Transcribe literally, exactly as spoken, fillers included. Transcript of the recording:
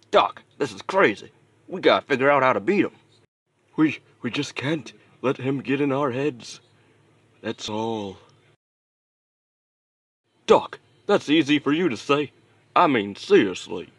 Doc, this is crazy. We gotta figure out how to beat him. We, we just can't let him get in our heads. That's all. Doc, that's easy for you to say. I mean, seriously.